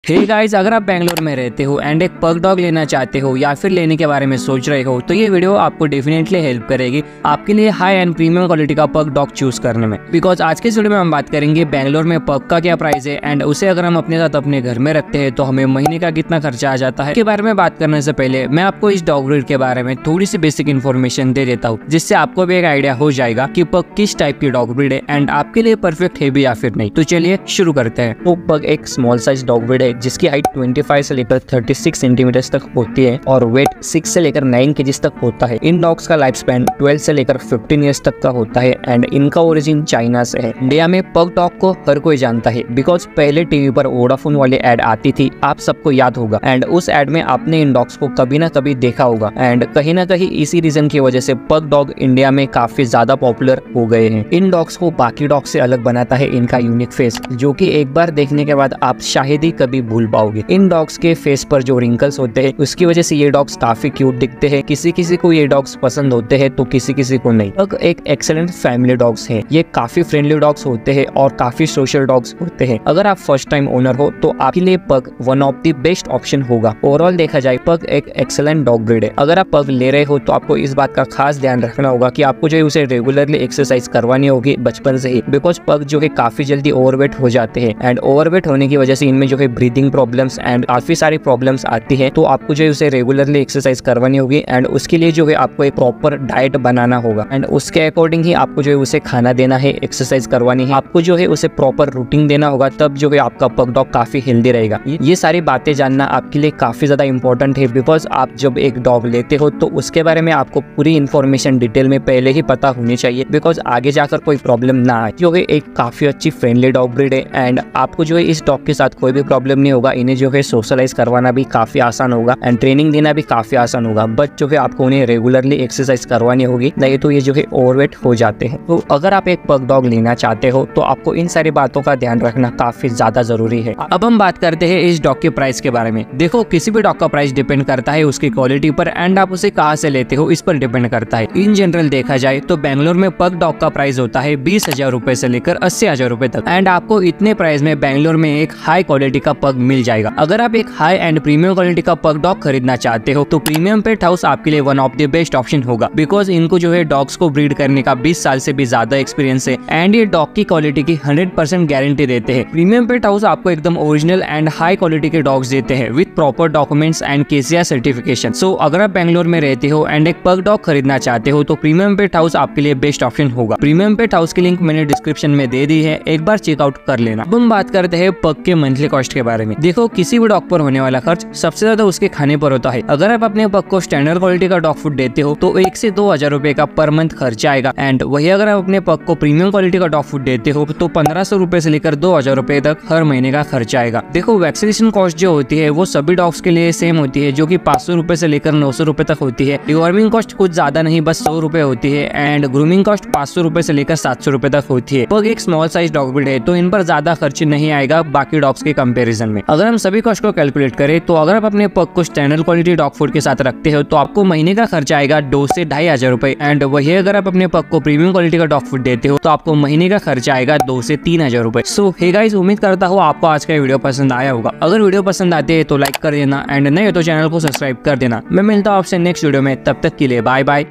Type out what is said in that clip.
Hey guys, अगर आप बेंगलोर में रहते हो एंड एक पग डॉग लेना चाहते हो या फिर लेने के बारे में सोच रहे हो तो ये वीडियो आपको डेफिनेटली हेल्प करेगी आपके लिए हाई एंड प्रीमियम क्वालिटी का पग डॉग चूज करने में। बिकॉज आज के इस वीडियो में हम बात करेंगे बेंगलोर में पग का क्या प्राइस है एंड उसे अगर हम अपने साथ अपने घर में रखते हैं तो हमें महीने का कितना खर्चा आ जाता है। के बारे में बात करने से पहले मैं आपको इस डॉग ब्रीड के बारे में थोड़ी सी बेसिक इन्फॉर्मेशन दे देता हूँ, जिससे आपको भी एक आइडिया हो जाएगा कि पग किस टाइप की डॉग ब्रीड है एंड आपके लिए परफेक्ट है भी या फिर नहीं। तो चलिए शुरू करते हैं। तो पग एक स्मॉल साइज डॉग ब्रीड है जिसकी हाइट 25 से लेकर 36 सेंटीमीटर तक होती है और वेट 6 से लेकर 9 केजी तक होता है। इन डॉग्स का लाइफ स्पैन 12 से लेकर 15 इयर्स तक का होता है एंड इनका ओरिजिन चाइना से है। इंडिया में पग डॉग को हर कोई जानता है बिकॉज पहले टीवी पर वोडाफोन वाली एड आती थी, आप सबको याद होगा एंड उस एड में आपने इन डॉग्स को कभी ना कभी देखा होगा एंड कहीं ना कहीं इसी रीजन की वजह से पग डॉग इंडिया में काफी ज्यादा पॉपुलर हो गए हैं। इन डॉग्स को बाकी डॉग से अलग बनाता है इनका यूनिक फेस, जो कि एक बार देखने के बाद आप शायद ही कभी भूल पाओगे। इन डॉग्स के फेस पर जो रिंकल्स होते हैं उसकी वजह से ये डॉग्स काफी क्यूट दिखते हैं। किसी किसी को ये डॉग्स पसंद होते हैं तो किसी किसी को नहीं। पग एक एक्सेलेंट फैमिली डॉग्स हैं। ये काफी फ्रेंडली डॉग्स होते हैं और काफी सोशल डॉग्स होते हैं। अगर आप फर्स्ट टाइम ओनर हो तो आपके लिए pug one of the best option होगा। ओवरऑल देखा जाए पग एक एक्सेलेंट डॉग ब्रीड है। अगर आप पग ले रहे हो तो आपको इस बात का खास ध्यान रखना होगा कि आपको जो है उसे रेगुलरली एक्सरसाइज करवानी होगी बचपन से ही, बिकॉज पग जो है काफी जल्दी ओवरवेट हो जाते हैं एंड ओवरवेट होने की वजह से इनमें जो है ब्रीदिंग प्रॉब्लम्स एंड काफी सारी प्रॉब्लम्स आती है। तो आपको जो है उसे रेगुलरली एक्सरसाइज करवानी होगी एंड उसके लिए जो है आपको एक प्रॉपर डाइट बनाना होगा एंड उसके अकॉर्डिंग ही आपको जो है उसे खाना देना है, एक्सरसाइज करवानी है, आपको जो है उसे प्रॉपर रूटीन देना होगा, तब जो है आपका पग डॉग काफी हेल्दी रहेगा। ये सारी बातें जानना आपके लिए काफी ज्यादा इंपॉर्टेंट है बिकॉज आप जब एक डॉग लेते हो तो उसके बारे में आपको पूरी इन्फॉर्मेशन डिटेल में पहले ही पता होनी चाहिए बिकॉज आगे जाकर कोई प्रॉब्लम ना आए। जो है एक काफी अच्छी फ्रेंडली डॉग ब्रीड है एंड आपको जो है इस डॉग के साथ कोई भी प्रॉब्लम नहीं होगा। इन्हें जो है सोशलाइज करवाना भी काफी आसान होगा एंड ट्रेनिंग देना भी काफी आसान होगा, बट जो है आपको उन्हें रेगुलरली एक्सरसाइज करवानी होगी, नहीं तो ये जो है ओवरवेट हो जाते हैं। तो अगर आप एक पग डॉग लेना चाहते हो तो आपको इन सारी बातों का ध्यान रखना काफी ज्यादा जरूरी है। अब हम बात करते हैं इस डॉग के प्राइस के बारे में। देखो, किसी भी डॉग का प्राइस डिपेंड करता है उसकी क्वालिटी पर एंड आप उसे कहाँ से लेते हो इस पर डिपेंड करता है। इन जनरल देखा जाए तो बेंगलोर में पग डॉग का प्राइस होता है 20,000 रुपए से लेकर 80,000 रुपए तक एंड आपको इतने प्राइस में बेंगलोर में एक हाई क्वालिटी का पग मिल जाएगा। अगर आप एक हाई एंड प्रीमियम क्वालिटी का पग डॉग खरीदना चाहते हो तो प्रीमियम पेट हाउस आपके लिए one of the best option होगा बिकॉज इनको जो है डॉग्स को ब्रीड करने का 20 साल से भी ज्यादा एक्सपीरियंस है एंड ये डॉग की क्वालिटी की 100% गारंटी देते हैं। प्रीमियम पेट हाउस आपको एकदम ओरिजिनल एंड हाई क्वालिटी के डॉग्स देते हैं with proper documents and KCR certification. So अगर आप बेंगलोर में रहते हो एंड एक पग डॉग खरीदना चाहते हो तो प्रीमियम पेट हाउस आपके लिए बेस्ट ऑप्शन होगा। प्रीमियम पेट हाउस की लिंक मैंने डिस्क्रिप्शन में दे दी है, एक बार चेकआउट कर लेना। अब हम बात करते हैं पग के मंथली कॉस्ट के बारे में। देखो, किसी भी डॉग पर होने वाला खर्च सबसे ज्यादा उसके खाने पर होता है। अगर आप अपने पग को स्टैंडर्ड क्वालिटी का डॉग फूड देते हो तो 1 से 2,000 रुपए का पर मंथ खर्चा आएगा एंड वही अगर आप अपने पग को प्रीमियम क्वालिटी का डॉग फूड देते हो तो 1500 रुपए से लेकर 2,000 रुपए तक हर महीने का खर्चा आएगा। देखो, वैक्सीनेशन कॉस्ट जो होती है वो सभी डॉग्स के लिए सेम होती है, जो कि 500 रुपए से लेकर 900 रुपए तक होती है। डिवॉर्मिंग कॉस्ट कुछ ज्यादा नहीं, बस 100 रुपए होती है एंड ग्रूमिंग कॉस्ट 500 रुपए से लेकर 700 रुपए तक होती है। पग एक स्मॉल साइज डॉग ब्रीड है तो इन पर ज्यादा खर्च नहीं आएगा बाकी डॉग्स के कंपेरिजन में। अगर हम सभी कॉस्ट को कैलकुलेट करें तो अगर आप अपने पग को स्टैंडर्ड क्वालिटी डॉग फूड के साथ रखते हो तो आपको महीने का खर्चा आएगा 2 से 2,500 रुपए एंड वही अगर आप अपने पग को प्रीमियम क्वालिटी का डॉग फूड देते हो तो आपको महीने का खर्चा आएगा 2 से 3,000 रुपए। सो हे गाइस, उम्मीद करता हूँ आपको आज का वीडियो पसंद आया होगा। अगर वीडियो पसंद आते है तो लाइक कर देना एंड नहीं हो तो चैनल को सब्सक्राइब कर देना। मैं मिलता हूँ आपसे नेक्स्ट वीडियो में, तब तक के लिए बाय बाय।